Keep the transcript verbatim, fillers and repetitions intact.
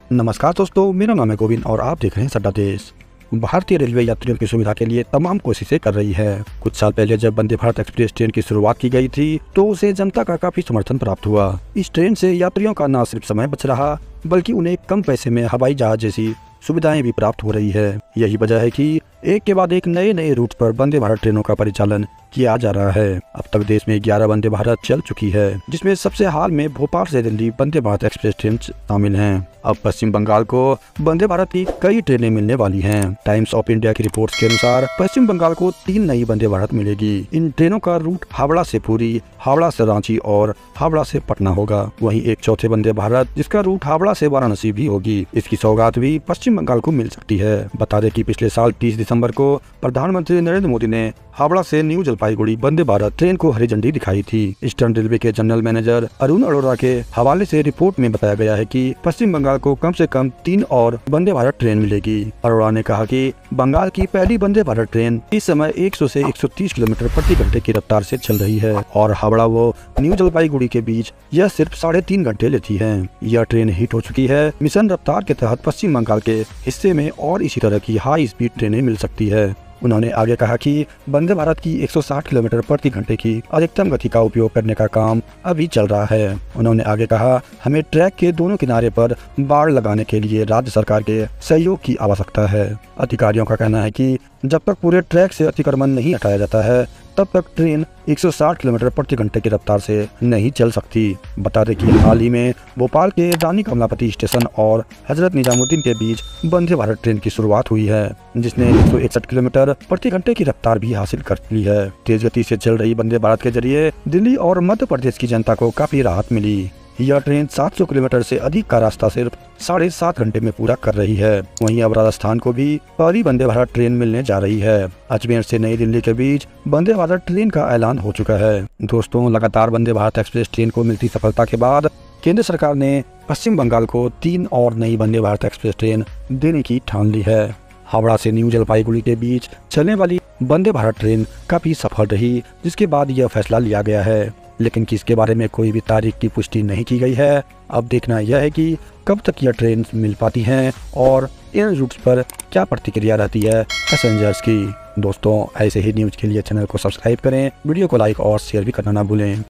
नमस्कार दोस्तों, मेरा नाम है गोविंद और आप देख रहे हैं सड्डा देश। भारतीय रेलवे यात्रियों की सुविधा के लिए तमाम कोशिशें कर रही है। कुछ साल पहले जब वंदे भारत एक्सप्रेस ट्रेन की शुरुआत की गई थी तो उसे जनता का काफी समर्थन प्राप्त हुआ। इस ट्रेन से यात्रियों का न सिर्फ समय बच रहा बल्कि उन्हें कम पैसे में हवाई जहाज जैसी सुविधाएं भी प्राप्त हो रही है। यही वजह है कि एक के बाद एक नए नए रूट पर वंदे भारत ट्रेनों का परिचालन किया जा रहा है। अब तक देश में ग्यारह वंदे भारत चल चुकी है, जिसमें सबसे हाल में भोपाल से दिल्ली वंदे भारत एक्सप्रेस ट्रेन शामिल हैं। अब पश्चिम बंगाल को वंदे भारत की कई ट्रेनें मिलने वाली हैं। टाइम्स ऑफ इंडिया की रिपोर्ट्स के अनुसार पश्चिम बंगाल को तीन नई वंदे भारत मिलेगी। इन ट्रेनों का रूट हावड़ा से पुरी, हावड़ा से रांची और हावड़ा से पटना होगा। वहीं एक चौथे वंदे भारत जिसका रूट हावड़ा से वाराणसी भी होगी। इसकी सौगात भी पश्चिम बंगाल को मिल सकती है। बता दें कि पिछले साल तीस दिसंबर को प्रधानमंत्री नरेंद्र मोदी ने हावड़ा से न्यू जलपाईगुड़ी वंदे भारत ट्रेन को हरी झंडी दिखाई थी। ईस्टर्न रेलवे के जनरल मैनेजर अरुण अरोड़ा के हवाले से रिपोर्ट में बताया गया है कि पश्चिम बंगाल को कम से कम तीन और वंदे भारत ट्रेन मिलेगी। अरोड़ा ने कहा कि बंगाल की पहली वंदे भारत ट्रेन इस समय सौ से एक सौ तीस किलोमीटर प्रति घंटे की रफ्तार से चल रही है और हावड़ा व न्यू जलपाईगुड़ी के बीच यह सिर्फ साढ़े तीन घंटे लेती है। यह ट्रेन हिट हो चुकी है। मिशन रफ्तार के तहत पश्चिम बंगाल के हिस्से में और इसी तरह की हाई स्पीड ट्रेनें मिल सकती है। उन्होंने आगे कहा कि वंदे भारत की एक सौ साठ किलोमीटर प्रति घंटे की अधिकतम गति का उपयोग करने का काम अभी चल रहा है। उन्होंने आगे कहा, हमें ट्रैक के दोनों किनारे पर बाड़ लगाने के लिए राज्य सरकार के सहयोग की आवश्यकता है। अधिकारियों का कहना है कि जब तक पूरे ट्रैक से अतिक्रमण नहीं हटाया जाता है तब तक ट्रेन एक सौ साठ किलोमीटर प्रति घंटे की रफ्तार से नहीं चल सकती। बता दें कि हाल ही में भोपाल के रानी कमलापति स्टेशन और हजरत निजामुद्दीन के बीच वंदे भारत ट्रेन की शुरुआत हुई है, जिसने एक सौ इकसठ किलोमीटर प्रति घंटे की रफ्तार भी हासिल कर ली है। तेज गति से चल रही वंदे भारत के जरिए दिल्ली और मध्य प्रदेश की जनता को काफी राहत मिली। यह ट्रेन सात सौ किलोमीटर से अधिक का रास्ता सिर्फ साढ़े सात घंटे में पूरा कर रही है। वहीं अब राजस्थान को भी पहली वंदे भारत ट्रेन मिलने जा रही है। अजमेर से नई दिल्ली के बीच वंदे भारत ट्रेन का ऐलान हो चुका है। दोस्तों, लगातार वंदे भारत एक्सप्रेस ट्रेन को मिलती सफलता के बाद केंद्र सरकार ने पश्चिम बंगाल को तीन और नई वंदे भारत एक्सप्रेस ट्रेन देने की ठान ली है। हावड़ा से न्यू जलपाईगुड़ी के बीच चलने वाली वंदे भारत ट्रेन काफी सफल रही, जिसके बाद यह फैसला लिया गया है, लेकिन किसके बारे में कोई भी तारीख की पुष्टि नहीं की गई है। अब देखना यह है कि कब तक यह ट्रेन मिल पाती हैं और इन रूट्स पर क्या प्रतिक्रिया रहती है पैसेंजर्स की। दोस्तों, ऐसे ही न्यूज के लिए चैनल को सब्सक्राइब करें, वीडियो को लाइक और शेयर भी करना ना भूलें।